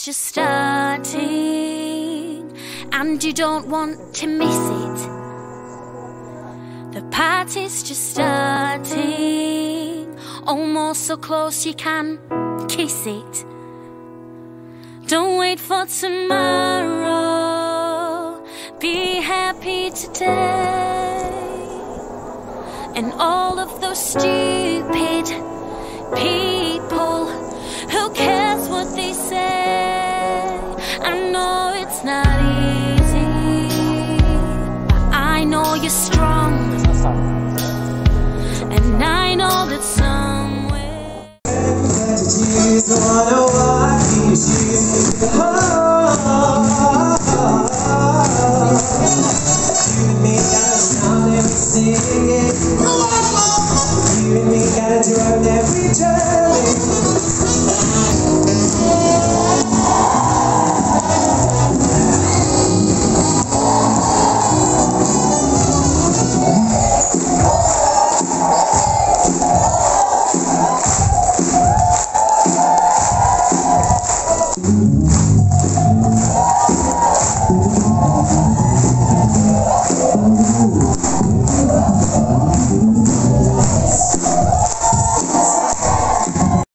party's just starting, and you don't want to miss it. The party's just starting, almost so close you can kiss it. Don't wait for tomorrow, be happy today. And all of those stupid people